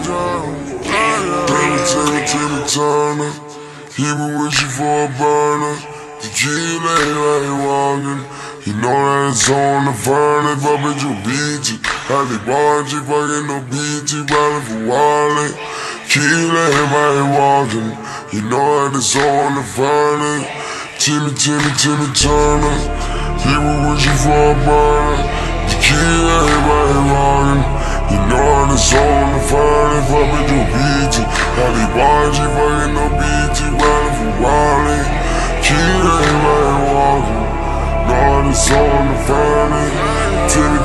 Timmy Turner, he been wishing for a burner. The kid ain't walking. You know that it's on the furnace, but bitch you beat it. How they watch it, fucking no BT, ballin' for wallet. Kid ain't walking. You know that it's on the furnace. Timmy Turner, he been wishing for a burner. The kid ain't walking. You know that it's on the furnace, but bitch you beat it. How they watch it, fucking no BT, ballin' for wallet. Kid ain't walking. God is on the furnace. Timmy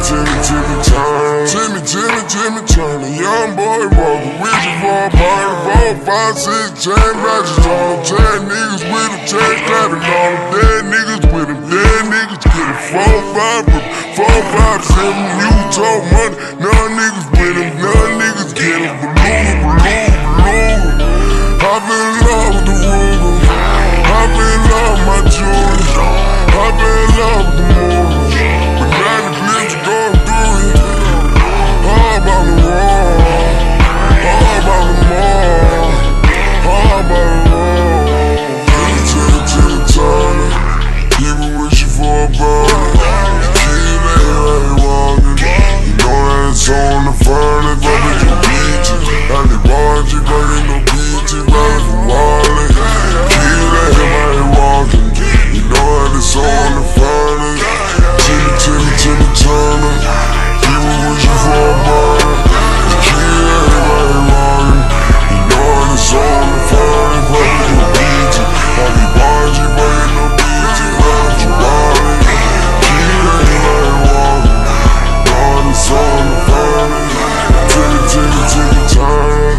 Turner, young boy walking, wishing for a burner. 4, 5, 6 chain ratchets on him. 10 niggas with him, chain clapping on him. Dead niggas with him, dead niggas get it. 4, 5, 7, you told money. None niggas with him, none niggas get him. Balloon. I feel in love with the Ruger. I feel in love with my jewelry. I fell in love with the moon, but now the blips are going through it. All about the wall, all about the mall, all about the wall. Timmy Turner, he been wishing for a burner. The kid ain't walking. You know that it's on the furnace, but bitch you beat it. How they watch it, fucking no BT, ballin' for wallet. Kid ain't walking. You know that it's on the furnace. Timmy Turner, he was wishing for a burner. The kid ain't walking. You know that it's on the furnace, but you beat it. How they watch it, fucking no BT, ballin' for wallet. Kid ain't walking. You know that it's on the furnace. Timmy Turner,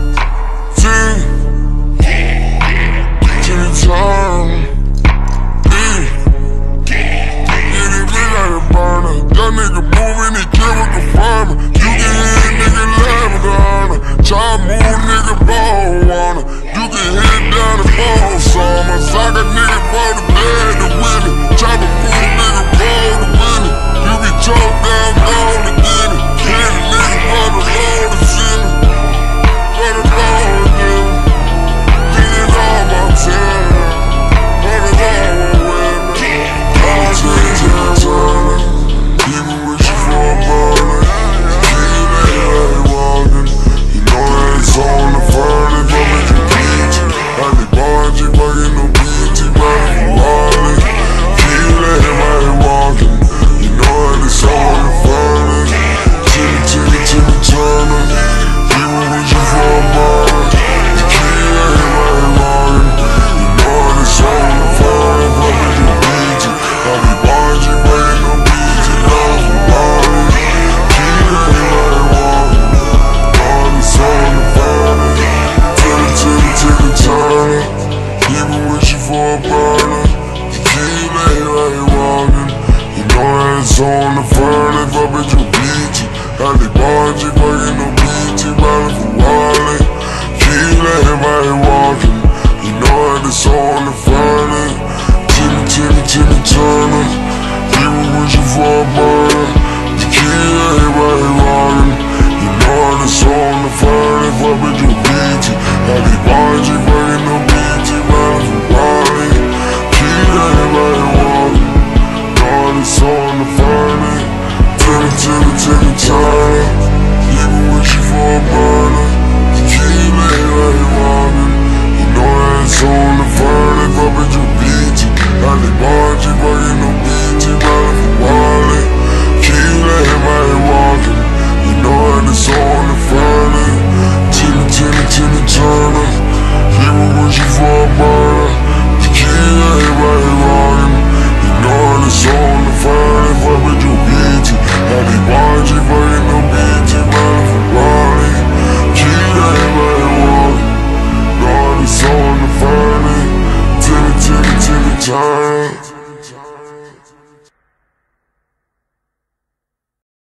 Timmy Turner. That nigga moving, he chemical farmer. You can hear a nigga laugh with the honor. Try move, nigga ball wanna. You can hit down the ball summer. Sock a nigga for the bed to win it. Chop a move, nigga roll to win it. You be choked down, gone to get it. Hit a nigga for the low to send it. For the low to get it. Get it all my time. For the low with me. Timmy Turner. He been wishing for a burner. The kid ain't walking. You know that it's on the furnace, but bitch you beat it. How they watch it, fucking no BT, ballin' for wallet. Kid ain't walking. You know that it's on the furnace. Timmy Turner, he been wishing for a burner. The kid ain't walking. You know that it's on the furnace, but bitch you beat it. How they watch it, fucking no BT, ballin' for wallet. Kid ain't walking. God is on the furnace. Timmy Turner, he been wishing for a burner. The kid ain't walking. You know that it's on the furnace, but bitch you beat it. How they watch it, fucking no BT, ballin' for wallet. Kid ain't walking. You know that it's on the furnace. Timmy Turner, he been wishing for a burner.